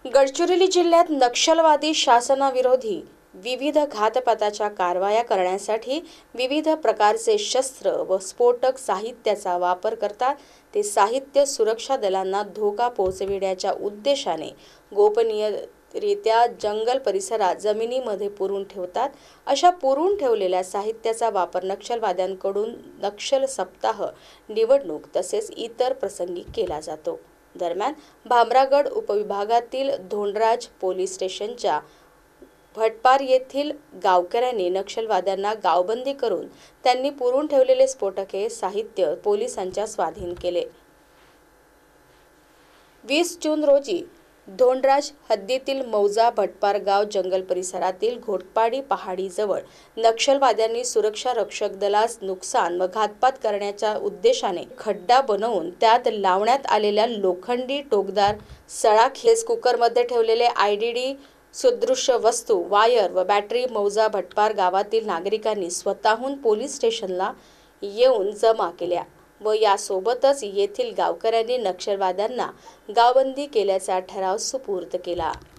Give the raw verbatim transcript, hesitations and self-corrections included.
गडचिरोली जिल्ह्यात नक्षलवादी शासनाविरोधी विविध घातपाताच्या कारवाया करण्यासाठी विविध प्रकारचे शस्त्र व स्फोटक साहित्याचा वापर करतात। ते साहित्य सुरक्षा दलांना धोका पोहोचविण्याच्या उद्देशाने गोपनीयरित्या जंगल परिसरात जमिनीमध्ये पुरून ठेवतात। अशा पुरून ठेवलेल्या साहित्याचा वापर नक्षलवाद्यांकडून नक्षल सप्ताह, निवडणूक तसेच इतर प्रसंगी केला जातो। दरम्यान भामरागड उपविभागातील धोंडराज पोलीस स्टेशनच्या भटपार येथील गावकऱ्यांनी नक्षलवाद्यांना गावबंदी करून त्यांनी पुरून ठेवलेले स्फोटके साहित्य पोलिसांच्या स्वाधीन केले। वीस जून रोजी धोंडराज हद्दीतील मौजा भटपार गाव जंगल परिसरातील घोटपाडी पहाडीजवळ नक्षलवाद्यांनी सुरक्षा रक्षक दलास नुकसान व घातपात करण्याच्या उद्देशाने खड्डा बनवून त्यात लावण्यात आलेल्या लोखंडी टोकदार सळाखेस कुकरमध्ये ठेवलेले आयईडी सदृश्य वस्तू, वायर व बॅटरी मौजा भटपार गावातील नागरिकांनी स्वतःहून पोलीस स्टेशनला येऊन जमा केल्या व यासोबतच येथील गावकऱ्यांनी नक्षलवाद्यांना गावबंदी केल्याचा ठराव सुपूर्द केला।